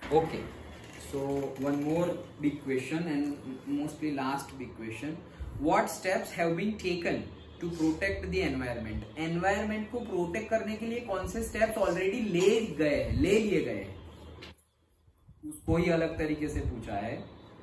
Okay, so one more big question and mostly last big question. What steps have been taken to protect the environment? Environment को protect करने के लिए कौन से steps already ले लिए गए हैं? उसको ही अलग तरीके से पूछा है.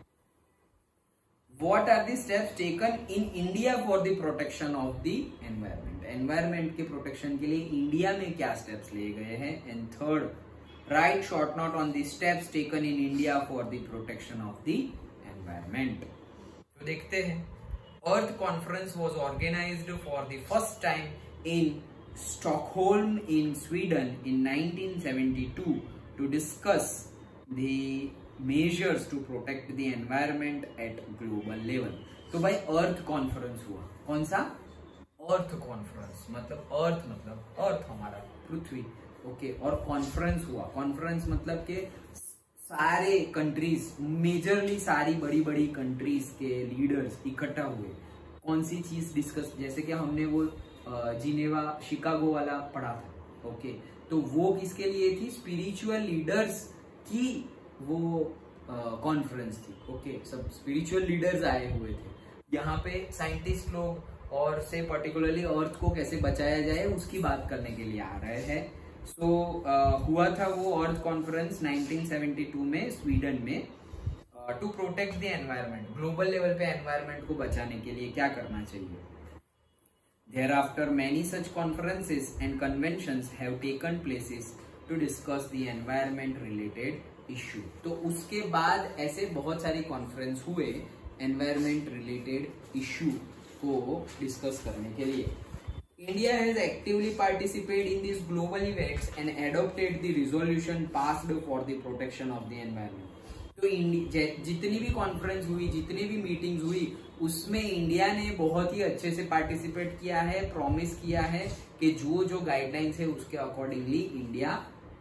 What are the steps taken in India for the protection of the environment? Environment के protection के लिए इंडिया में क्या steps लिए गए हैं? And third, write short note on the steps taken in India for the protection of the environment. तो देखते हैं. Earth Conference was organized for the first time in Stockholm in Sweden in 1972 to discuss the measures to protect the environment at global level. तो भाई Earth Conference हुआ. कौन सा? Earth Conference मतलब Earth हमारा पृथ्वी. ओके, और कॉन्फ्रेंस हुआ. कॉन्फ्रेंस मतलब के सारे कंट्रीज, मेजरली सारी बड़ी बड़ी कंट्रीज के लीडर्स इकट्ठा हुए. कौन सी चीज डिस्कस, जैसे कि हमने वो जिनेवा शिकागो वाला पढ़ा था. ओके, तो वो किसके लिए थी? स्पिरिचुअल लीडर्स की वो कॉन्फ्रेंस थी. ओके, सब स्पिरिचुअल लीडर्स आए हुए थे. यहाँ पे साइंटिस्ट लोग और से पर्टिकुलरली अर्थ को कैसे बचाया जाए उसकी बात करने के लिए आ रहे हैं. सो हुआ था वो अर्थ कॉन्फ्रेंस 1972 में स्वीडन में. To protect the environment, global level पे एनवायरनमेंट को बचाने के लिए क्या करना चाहिए. Thereafter many such conferences and conventions have taken places to discuss the environment related issue. तो उसके बाद ऐसे बहुत सारी कॉन्फ्रेंस हुए एनवायरमेंट रिलेटेड इशू को डिस्कस करने के लिए. India has actively participated in these global events and adopted the resolution passed for the protection of the environment. तो जितनी भी कॉन्फ्रेंस हुई, जितनी भी मीटिंग्स हुई, उसमें इंडिया ने बहुत ही अच्छे से पार्टिसिपेट किया है, प्रॉमिस किया है कि जो गाइडलाइंस है उसके अकॉर्डिंगली इंडिया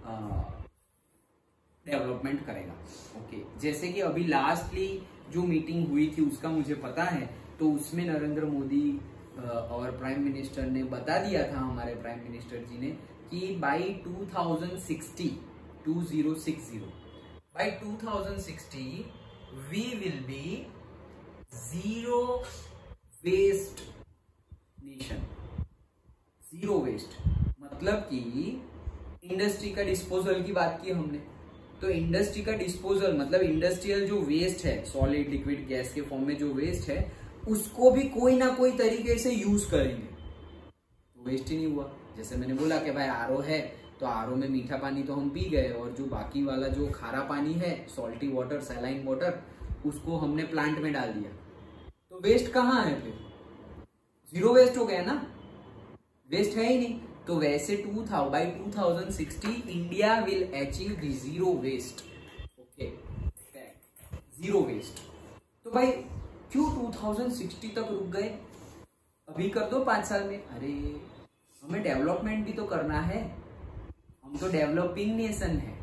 डेवलपमेंट करेगा. ओके, जैसे कि अभी लास्टली जो मीटिंग हुई थी उसका मुझे पता है, तो उसमें नरेंद्र मोदी और प्राइम मिनिस्टर ने बता दिया था, हमारे प्राइम मिनिस्टर जी ने, कि by 2060 we will be zero waste nation. Zero waste मतलब कि इंडस्ट्री का डिस्पोजल की बात की हमने. तो इंडस्ट्री का डिस्पोजल मतलब इंडस्ट्रियल जो वेस्ट है, सॉलिड लिक्विड गैस के फॉर्म में जो वेस्ट है, उसको भी कोई ना कोई तरीके से यूज करेंगे. तो वेस्ट ही नहीं हुआ. जैसे मैंने बोला कि भाई आरओ है, तो आरओ में मीठा पानी तो हम पी गए, और जो बाकी वाला जो खारा पानी है, सॉल्टी वाटर, सैलाइन वाटर, उसको हमने प्लांट में डाल दिया. तो वेस्ट कहाँ है? फिर जीरो वेस्ट हो गया ना, वेस्ट है ही नहीं. तो वैसे by 2060 India will achieve the zero waste. Okay, zero waste. तो भाई क्यों 2060 तक रुक गए? अभी कर दो 5 साल में. अरे हमें डेवलपमेंट भी तो करना है. हम तो डेवलपिंग नेशन है.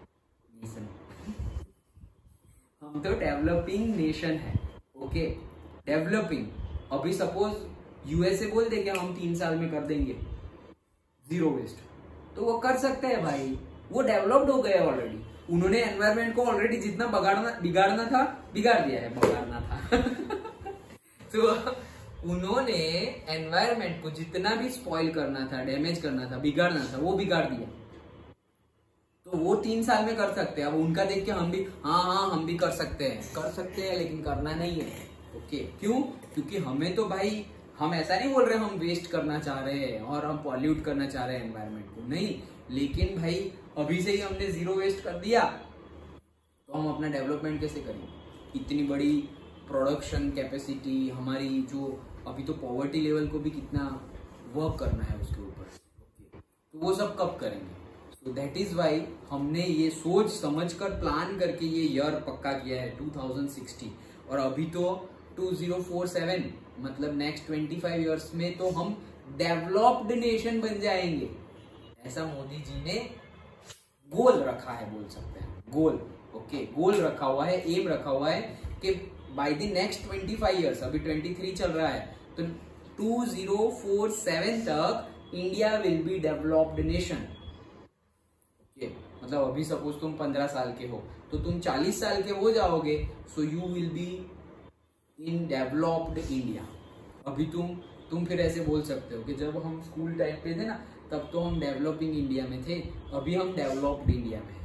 हम तो डेवलपिंग नेशन है. Okay, developing. अभी सपोज यूएसए बोल दे कि हम 3 साल में कर देंगे जीरो वेस्ट, तो वो कर सकते हैं भाई. वो डेवलप्ड हो गए ऑलरेडी. उन्होंने एनवायरमेंट को ऑलरेडी जितना बिगाड़ना था बिगाड़ दिया है. बिगाड़ना था तो उन्होंने एनवायरमेंट को जितना भी स्पॉइल करना था, डैमेज करना था, बिगाड़ना था, वो बिगाड़ दिया. तो वो 3 साल में कर सकते हैं. अब उनका देख के हम भी हम भी कर सकते हैं, लेकिन करना नहीं है. ओके, क्यों? क्योंकि हमें तो भाई, हम ऐसा नहीं बोल रहे हम वेस्ट करना चाह रहे हैं और हम पॉल्यूट करना चाह रहे हैं एनवायरमेंट को, नहीं. लेकिन भाई अभी से ही हमने जीरो वेस्ट कर दिया, तो हम अपना डेवलपमेंट कैसे करेंगे? इतनी बड़ी प्रोडक्शन कैपेसिटी हमारी, जो अभी तो पॉवर्टी लेवल को भी कितना वर्क करना है उसके ऊपर. तो वो सब कब करेंगे? तो दैट इज वाई हमने ये सोच समझ कर प्लान करके ये ईयर पक्का किया है 2060. और अभी तो 2047 मतलब नेक्स्ट 25 ईयर्स में तो हम डेवलप्ड नेशन बन जाएंगे. ऐसा मोदी जी ने गोल रखा है, बोल सकते हैं गोल. ओके, गोल रखा हुआ है, एम रखा हुआ है कि बाय द नेक्स्ट 25 ईयर्स, अभी 23 चल रहा है, तो 2047 तक India will be developed nation. Okay, मतलब अभी सपोज तुम 15 साल के हो तो तुम 40 साल के हो जाओगे, so you will be in developed India. अभी तुम फिर ऐसे बोल सकते हो कि जब हम स्कूल टाइम पे थे ना तब तो हम डेवलपिंग इंडिया में थे, अभी हम डेवलप्ड इंडिया में हैं।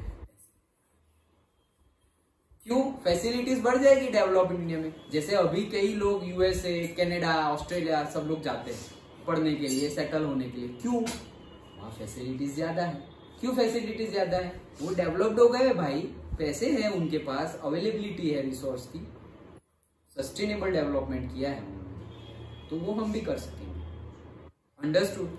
क्यों? फैसिलिटीज बढ़ जाएगी डेवलप्ड इंडिया में। जैसे अभी कई लोग यूएसए, कनाडा, ऑस्ट्रेलिया सब लोग जाते हैं पढ़ने के लिए, सेटल होने के लिए। क्यों? वहाँ फैसिलिटीज ज्यादा है। क्यों फैसिलिटीज ज्यादा है? वो डेवलप्ड हो गए भाई, पैसे हैं उनके पास, अवेलेबिलिटी है रिसोर्स की, सस्टेनेबल डेवलपमेंट किया है उन्होंने, तो वो हम भी कर सकेंगे। अंडरस्टूड?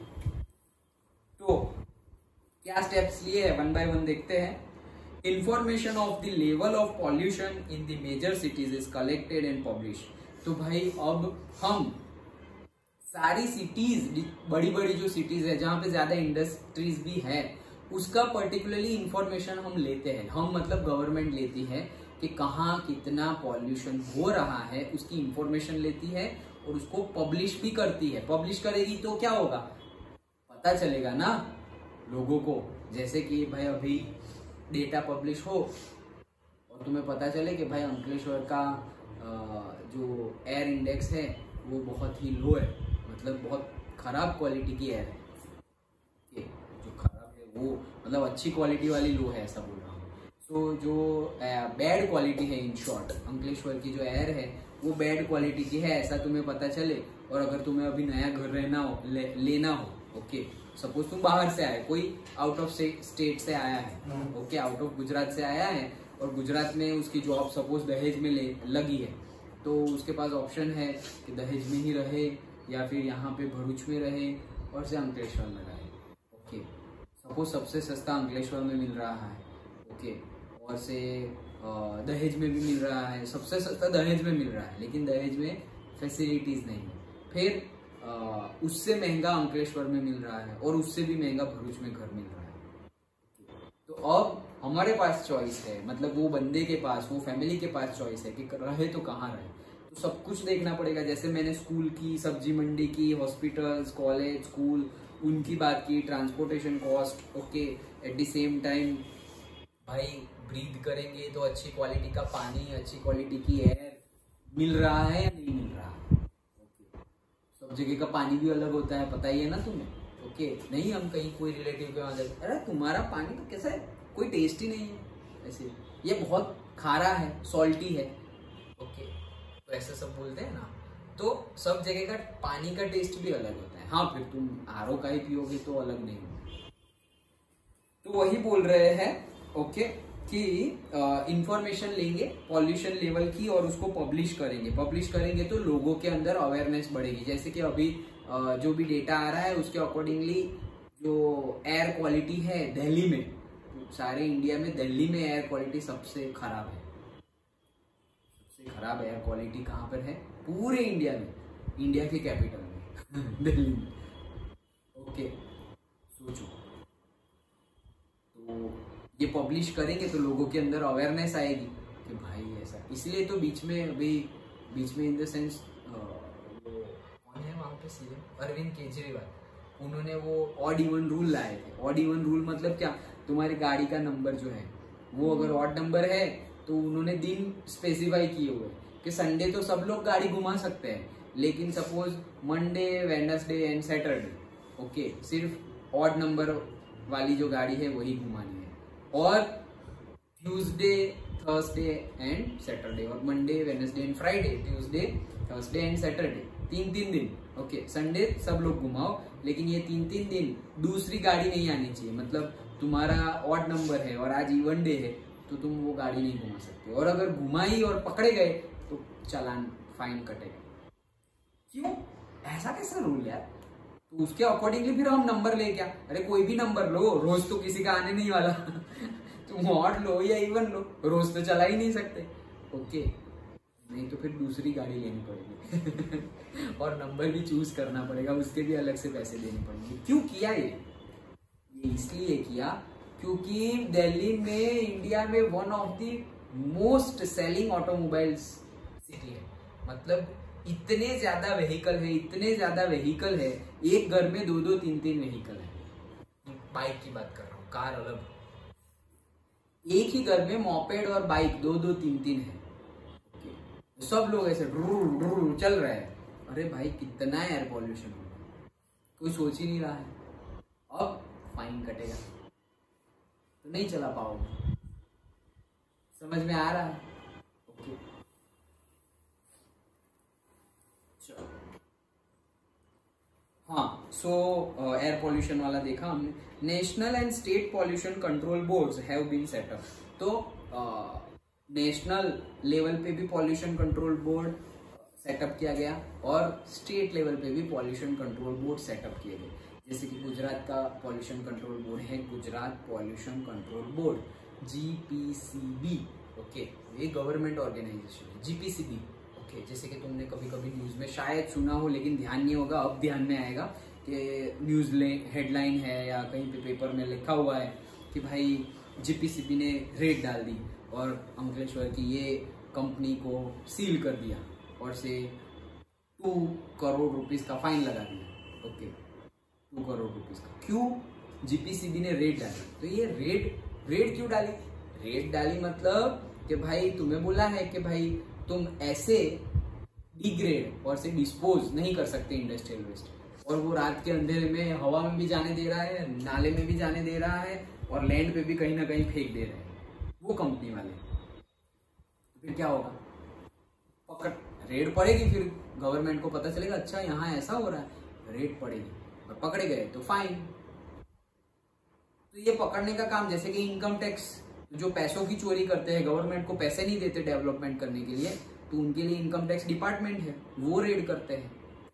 तो क्या स्टेप्स लिए हैं, वन बाय वन देखते हैं। Information of the level of pollution in the major cities is collected and publish. तो भाई अब हम सारी सिटीज, बड़ी बड़ी जो सिटीज है जहां पे ज्यादा इंडस्ट्रीज भी है, उसका पर्टिकुलरली इंफॉर्मेशन हम लेते हैं। हम मतलब गवर्नमेंट लेती है कि कहाँ कितना पॉल्यूशन हो रहा है, उसकी इंफॉर्मेशन लेती है और उसको पब्लिश भी करती है। पब्लिश करेगी तो क्या होगा, पता चलेगा ना लोगों को। जैसे कि भाई अभी डेटा पब्लिश हो और तुम्हें पता चले कि भाई अंकलेश्वर का जो एयर इंडेक्स है वो बहुत ही लो है, मतलब बहुत खराब क्वालिटी की एयर है। जो खराब है वो मतलब अच्छी क्वालिटी वाली लो है, ऐसा बोल रहा हूँ। सो जो बैड क्वालिटी है, इन शॉर्ट अंकलेश्वर की जो एयर है वो बैड क्वालिटी की है, ऐसा तुम्हें पता चले। और अगर तुम्हें अभी नया घर रहना हो, लेना हो, ओके, सपोज तुम बाहर से आए, कोई आउट ऑफ स्टेट से आया है, ओके, आउट ऑफ गुजरात से आया है और गुजरात में उसकी जॉब सपोज दहेज में लगी है, तो उसके पास ऑप्शन है कि दहेज में ही रहे या फिर यहाँ पे भरूच में रहे और से अंकलेश्वर में रहे। ओके, सपोज सबसे सस्ता अंकलेश्वर में मिल रहा है, ओके, और से दहेज में भी मिल रहा है, सबसे सस्ता दहेज में मिल रहा है, लेकिन दहेज में फैसिलिटीज नहीं है। फिर उससे महंगा अंकलेश्वर में मिल रहा है और उससे भी महंगा भरूच में घर मिल रहा है। तो अब हमारे पास चॉइस है, मतलब वो बंदे के पास, वो फैमिली के पास चॉइस है कि रहे तो कहाँ रहे। तो सब कुछ देखना पड़ेगा। जैसे मैंने स्कूल की, सब्जी मंडी की, हॉस्पिटल्स, कॉलेज, स्कूल, उनकी बात की, transportation cost, okay, at the same time भाई ब्रीथ करेंगे तो अच्छी क्वालिटी का पानी, अच्छी क्वालिटी की एयर मिल रहा है या नहीं मिल रहा है। सब जगह का पानी भी अलग होता है, पता ही है ना तुम्हें, ओके। नहीं हम कहीं कोई रिलेटिव के वहां जाते, अरे तुम्हारा पानी तो कैसा है, कोई टेस्ट ही नहीं है, ऐसे ये बहुत खारा है, सॉल्टी है, ओके, तो ऐसे सब बोलते हैं ना। तो सब जगह का पानी का टेस्ट भी अलग होता है। हाँ, फिर तुम आरओ का ही पियोगे तो अलग नहीं होगा। तो वही बोल रहे हैं, ओके, कि इंफॉर्मेशन लेंगे पॉल्यूशन लेवल की और उसको पब्लिश करेंगे। पब्लिश करेंगे तो लोगों के अंदर अवेयरनेस बढ़ेगी। जैसे कि अभी जो भी डेटा आ रहा है उसके अकॉर्डिंगली जो एयर क्वालिटी है दिल्ली में, सारे इंडिया में दिल्ली में एयर क्वालिटी सबसे खराब है। सबसे खराब एयर क्वालिटी कहाँ पर है? पूरे इंडिया में, इंडिया के कैपिटल में दिल्ली में, ओके। सोचो, तो ये पब्लिश करेंगे तो लोगों के अंदर अवेयरनेस आएगी कि भाई ऐसा। इसलिए तो बीच में इन द सेंस कौन है वहां पे सीएम, अरविंद केजरीवाल, उन्होंने वो ऑड इवन रूल लाए थे। ऑड इवन रूल मतलब क्या, तुम्हारी गाड़ी का नंबर जो है वो अगर ऑड नंबर है तो उन्होंने दिन स्पेसिफाई किए हुए कि संडे तो सब लोग गाड़ी घुमा सकते हैं, लेकिन suppose Monday, Wednesday and Saturday, okay, सिर्फ ऑड नंबर वाली जो गाड़ी है वही घुमानी है। और ट्यूसडे, थर्सडे एंड सैटरडे, और Monday, Wednesday and Friday, Tuesday, Thursday and Saturday, 3 दिन, ओके। संडे सब लोग घुमाओ, लेकिन ये 3 दिन दूसरी गाड़ी नहीं आनी चाहिए। मतलब तुम्हारा ऑड नंबर है और आज इवन डे है तो तुम वो गाड़ी नहीं घुमा सकते, और अगर घुमाई और पकड़े गए तो चालान, फाइन कटेगा। क्यों? ऐसा कैसा रूल यार? तो उसके अकॉर्डिंगली फिर हम नंबर ले क्या, अरे कोई भी नंबर लो, रोज तो किसी का आने नहीं वाला तुम ऑड लो या इवन लो, रोज तो चला ही नहीं सकते, ओके। नहीं तो फिर दूसरी गाड़ी लेनी पड़ेगी और नंबर भी चूज करना पड़ेगा, उसके भी अलग से पैसे देने पड़ेंगे। क्यों किया ये इसलिए किया क्योंकि दिल्ली में इंडिया में one of the most selling automobiles city है। मतलब इतने ज्यादा व्हीकल है, एक घर में 2-2, 3-3 व्हीकल है। बाइक की बात कर रहा हूँ, कार अलग। एक ही घर में मॉपेड और बाइक दो दो तीन तीन है, सब लोग ऐसे ड्रू चल रहे हैं। अरे भाई कितना एयर पॉल्यूशन होगा, कोई सोच ही नहीं रहा है। अब फाइन कटेगा तो नहीं चला पाओगे। समझ में आ रहा है? ओके चलो, हाँ सो एयर पॉल्यूशन वाला देखा हमने। National and state pollution control boards have been set up. तो नेशनल लेवल पे भी पॉल्यूशन कंट्रोल बोर्ड सेटअप किया गया और स्टेट लेवल पे भी पॉल्यूशन कंट्रोल बोर्ड सेटअप किए गए। जैसे कि गुजरात का पॉल्यूशन कंट्रोल बोर्ड है Gujarat pollution control board, GPCB। Okay, ये गवर्नमेंट ऑर्गेनाइजेशन है GPCB। ओके, जैसे कि तुमने कभी कभी न्यूज में शायद सुना हो लेकिन ध्यान नहीं होगा, अब ध्यान में आएगा कि न्यूज हेडलाइन है या कहीं पे पेपर में लिखा हुआ है कि भाई GPCB ने रेड डाल दी और अंकलेश्वर की ये कंपनी को सील कर दिया और से 2 करोड़ रुपीस का फाइन लगा दिया। ओके, 2 करोड़ रुपीस का। क्यों? GPCB ने रेड डाली। तो ये रेड क्यों डाली? रेड डाली मतलब कि भाई तुम्हें बोला है कि भाई तुम ऐसे डिग्रेड और से डिस्पोज नहीं कर सकते इंडस्ट्रियल वेस्ट, और वो रात के अंधेरे में हवा में भी जाने दे रहा है, नाले में भी जाने दे रहा है और लैंड पे भी कहीं ना कहीं फेंक दे रहे हैं वो कंपनी वाले। तो फिर क्या होगा? पकड़, रेड पड़ेगी, फिर गवर्नमेंट को पता चलेगा अच्छा यहाँ ऐसा हो रहा है, रेड पड़ेगी और पकड़े गए तो फाइन। तो ये पकड़ने का काम, जैसे कि इनकम टैक्स जो पैसों की चोरी करते हैं, गवर्नमेंट को पैसे नहीं देते डेवलपमेंट करने के लिए, तो उनके लिए इनकम टैक्स डिपार्टमेंट है, वो रेड करते हैं।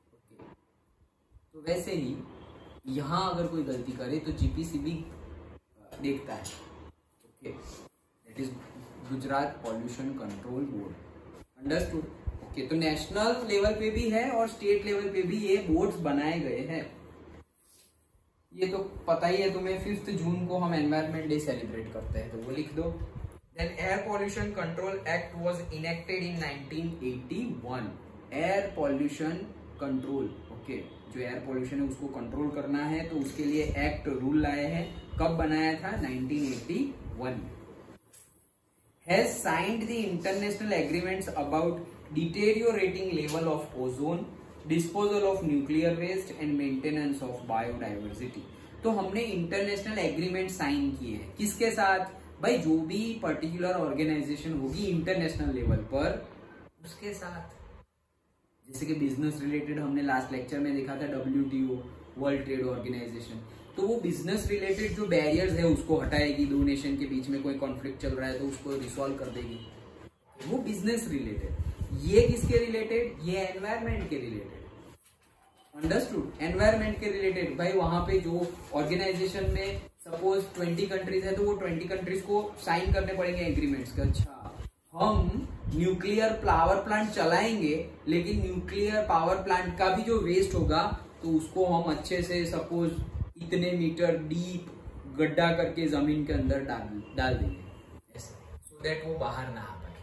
तो वैसे ही यहाँ अगर कोई गलती करे तो GPCB देखता है। Okay, that is Gujarat pollution control board. Understood? Okay, तो नेशनल लेवल पे भी है और स्टेट लेवल पे भी ये बोर्ड्स बनाए गए हैं। ये तो पता ही है तुम्हें, 5 जून को हम एनवायरमेंट डे सेलिब्रेट करते हैं, तो वो लिख दो। Then air pollution control act was enacted in 1981। Air pollution control, okay, जो एयर पॉल्यूशन है उसको कंट्रोल करना है तो उसके लिए एक्ट रूल लाए हैं। कब बनाया था? 1981। Has signed the international agreements about deteriorating level of ozone, disposal of nuclear waste and maintenance of biodiversity. तो हमने इंटरनेशनल एग्रीमेंट साइन किए हैं किसके साथ? भाई जो भी पर्टिकुलर ऑर्गेनाइजेशन होगी इंटरनेशनल लेवल पर उसके साथ। जैसे कि बिजनेस रिलेटेड हमने लास्ट लेक्चर में देखा था WTO, वर्ल्ड ट्रेड ऑर्गेनाइजेशन। तो वो बिजनेस रिलेटेड जो बैरियर्स है उसको हटाएगी, दो नेशन के बीच में कोई कॉन्फ्लिक्ट चल रहा है तो उसको रिसॉल्व कर देगी, वो बिजनेस रिलेटेड। ये किसके रिलेटेड? ये एनवायरमेंट के रिलेटेड। अंडरस्टूड? एनवायरमेंट के रिलेटेड। भाई वहां पे जो ऑर्गेनाइजेशन में सपोज 20 कंट्रीज है तो वो 20 कंट्रीज को साइन करने पड़ेंगे एग्रीमेंट्स का। अच्छा, हम न्यूक्लियर पावर प्लांट चलाएंगे लेकिन न्यूक्लियर पावर प्लांट का भी जो वेस्ट होगा तो उसको हम अच्छे से सपोज इतने मीटर डीप गड्ढा करके जमीन के अंदर डाल देंगे ऐसे, सो दैट वो बाहर ना आ पाए।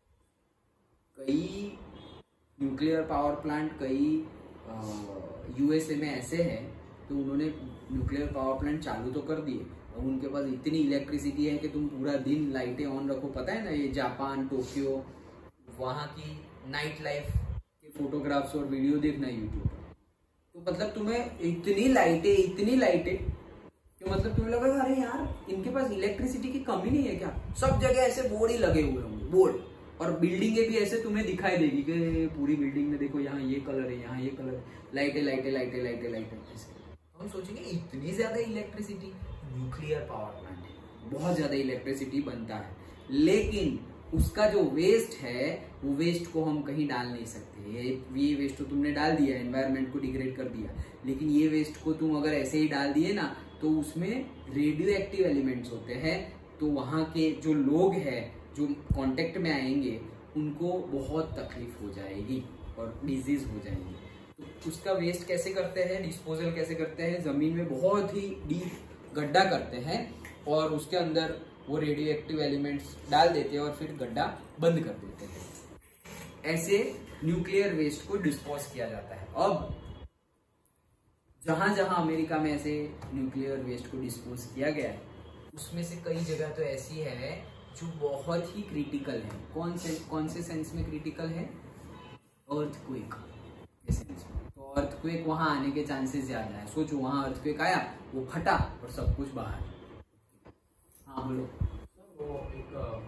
कई न्यूक्लियर पावर प्लांट कई USA में ऐसे हैं तो उन्होंने न्यूक्लियर पावर प्लांट चालू तो कर दिए और उनके पास इतनी इलेक्ट्रिसिटी है कि तुम पूरा दिन लाइटें ऑन रखो। पता है ना, ये जापान, टोक्यो, वहाँ की नाइट लाइफ के फोटोग्राफ्स और वीडियो देखना यूट्यूब पर। तो मतलब तुम्हें इतनी लाइटें कि मतलब तुम्हें लगेगा अरे यार इनके पास इलेक्ट्रिसिटी की कमी नहीं है क्या? सब जगह ऐसे बोर्ड ही लगे हुए होंगे, बोर्ड, और बिल्डिंगें भी ऐसे तुम्हें दिखाई देगी कि पूरी बिल्डिंग में देखो यहाँ ये कलर है, यहाँ ये कलर है, लाइटें ऐसे। हम सोचेंगे इतनी ज्यादा इलेक्ट्रिसिटी, न्यूक्लियर पावर प्लांट है, बहुत ज्यादा इलेक्ट्रिसिटी बनता है, लेकिन उसका जो वेस्ट है वो वेस्ट को हम कहीं डाल नहीं सकते। ये वेस्ट तो तुमने डाल दिया, एनवायरनमेंट को डिग्रेड कर दिया, लेकिन ये वेस्ट को तुम अगर ऐसे ही डाल दिए ना तो उसमें रेडियो एक्टिव एलिमेंट्स होते हैं, तो वहाँ के जो लोग हैं जो कांटेक्ट में आएंगे उनको बहुत तकलीफ हो जाएगी और डिजीज हो जाएगी। तो उसका वेस्ट कैसे करते हैं, डिस्पोजल कैसे करते हैं? जमीन में बहुत ही डीप गड्ढा करते हैं और उसके अंदर वो रेडियो एक्टिव एलिमेंट्स डाल देते हैं और फिर गड्ढा बंद कर देते हैं। ऐसे न्यूक्लियर वेस्ट को डिस्पोज किया जाता है। अब जहां जहां अमेरिका में ऐसे न्यूक्लियर वेस्ट को डिस्पोज किया गया है उसमें से कई जगह तो ऐसी है जो बहुत ही क्रिटिकल है। कौन से सेंस में क्रिटिकल है? अर्थक्वेक के सेंस में। तो अर्थक्वेक वहां आने के चांसेस ज्यादा है। सोचो वहां अर्थक्वेक आया, वो फटा और सब कुछ बाहर। हाँ बोलो। वो एक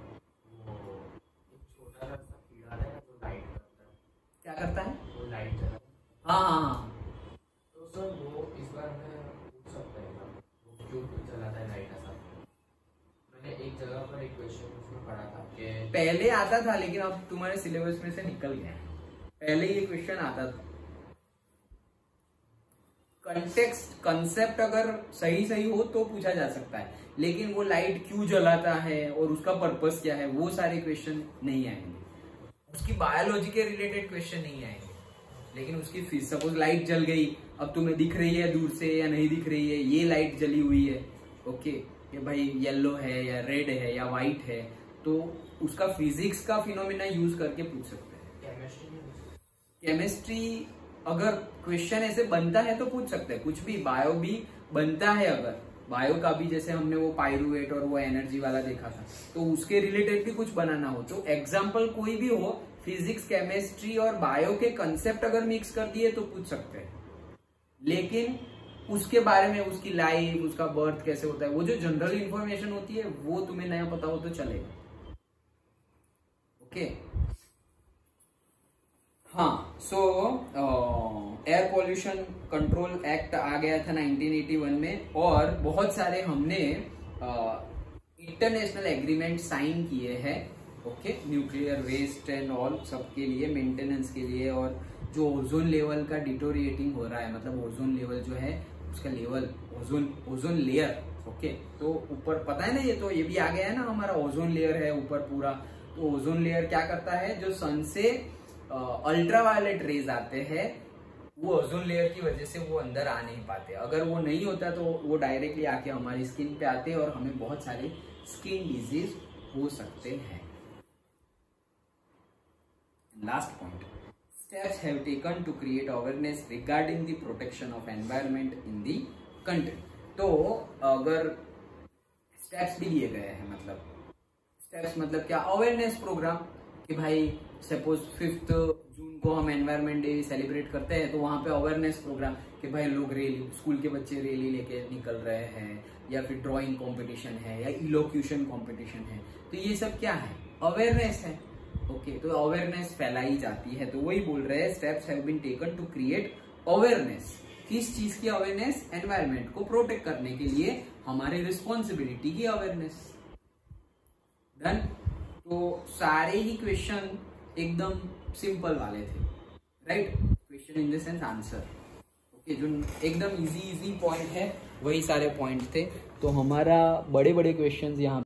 छोटा सा कीड़ा है जो लाइट करता है। क्या करता है? वो लाइट जला। हाँ। तो सर वो इस बार में पूछ सकते हैं वो क्यों जलाता है लाइट ऐसा? मैंने एक जगह पर एक क्वेश्चन उसमें पढ़ा था कि पहले आता था, लेकिन अब तुम्हारे सिलेबस में से निकल गया। पहले ये क्वेश्चन आता था। कंटेक्स्ट कंसेप्ट अगर सही हो तो पूछा जा सकता है, लेकिन वो लाइट क्यों जलाता है और उसका पर्पस क्या है, वो सारे क्वेश्चन नहीं आएंगे। उसकी बायोलॉजी के रिलेटेड क्वेश्चन नहीं आएंगे, लेकिन उसकी फिर सपोज लाइट जल गई, अब तुम्हें दिख रही है दूर से या नहीं दिख रही है, ये लाइट जली हुई है, ओके, ये भाई येलो है या रेड है या व्हाइट है, तो उसका फिजिक्स का फिनोमिना यूज करके पूछ सकते हैं। केमिस्ट्री अगर क्वेश्चन ऐसे बनता है तो पूछ सकते हैं, कुछ भी। बायो भी बनता है, अगर बायो का भी जैसे हमने वो पायरुवेट और वो एनर्जी वाला देखा था, तो उसके रिलेटेड भी कुछ बनाना हो तो एग्जाम्पल कोई भी हो, फिजिक्स केमिस्ट्री और बायो के कंसेप्ट अगर मिक्स कर दिए तो पूछ सकते हैं। लेकिन उसके बारे में, उसकी लाइफ, उसका बर्थ कैसे होता है, वो जो जनरल इंफॉर्मेशन होती है वो तुम्हें नया पता हो तो चलेगा। ओके हाँ, so air pollution control act आ गया था 1981 में, और बहुत सारे हमने इंटरनेशनल एग्रीमेंट साइन किए हैं, okay, nuclear waste and all सबके लिए, मेंटेनेंस के लिए। और जो ओजोन लेवल का डिटोरिएटिंग हो रहा है, मतलब ओजोन लेवल जो है उसका लेवल, ओजोन लेयर, ओके, तो ऊपर पता है ना, ये भी आ गया है ना, हमारा ओजोन लेयर है ऊपर पूरा। तो ओजोन लेयर क्या करता है, जो सन से अल्ट्रावायलेट रेज आते हैं, वो ओजोन लेयर की वजह से वो अंदर आ नहीं पाते। अगर वो नहीं होता तो वो डायरेक्टली आके हमारी स्किन पे आते और हमें बहुत सारे स्किन डिजीज हो सकते हैं। Last point, steps have taken to create awareness regarding the protection of environment in the country. तो अगर स्टेप्स भी लिए गए हैं, मतलब स्टेप्स मतलब क्या, अवेयरनेस प्रोग्राम, कि भाई सपोज 5 जून को हम एनवायरनमेंट डे सेलिब्रेट करते हैं, तो वहां पे अवेयरनेस प्रोग्राम कि भाई लोग रैली, स्कूल के बच्चे रैली लेके निकल रहे हैं, या फिर ड्राइंग कंपटीशन है या इलोक्यूशन कंपटीशन है, तो ये सब क्या है, अवेयरनेस है। ओके, तो अवेयरनेस फैलाई जाती है। तो वही बोल रहे हैं, steps have been taken to create awareness. किस चीज की अवेयरनेस? एनवायरनमेंट को प्रोटेक्ट करने के लिए हमारी रिस्पॉन्सिबिलिटी की अवेयरनेस। डन। तो सारे ही क्वेश्चन एकदम सिंपल वाले थे, right? Question in the sense answer, okay, जो एकदम इजी पॉइंट है वही सारे पॉइंट थे। तो हमारा बड़े बड़े क्वेश्चंस यहाँ